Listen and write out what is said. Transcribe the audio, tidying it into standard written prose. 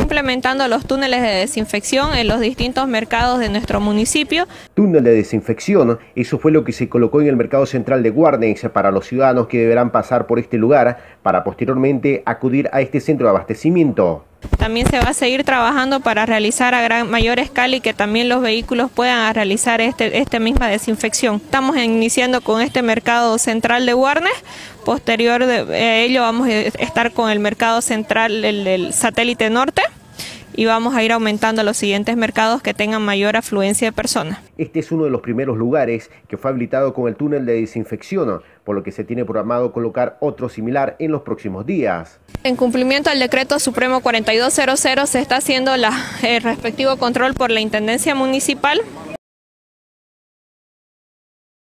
implementando los túneles de desinfección en los distintos mercados de nuestro municipio. Túnel de desinfección, eso fue lo que se colocó en el mercado central de Guarnes para los ciudadanos que deberán pasar por este lugar para posteriormente acudir a este centro de abastecimiento. También se va a seguir trabajando para realizar a mayor escala y que también los vehículos puedan realizar esta misma desinfección. Estamos iniciando con este mercado central de Guarnes. Posterior a ello vamos a estar con el mercado central del satélite norte y vamos a ir aumentando los siguientes mercados que tengan mayor afluencia de personas. Este es uno de los primeros lugares que fue habilitado con el túnel de desinfección, por lo que se tiene programado colocar otro similar en los próximos días. En cumplimiento al decreto supremo 4200 se está haciendo el respectivo control por la Intendencia Municipal.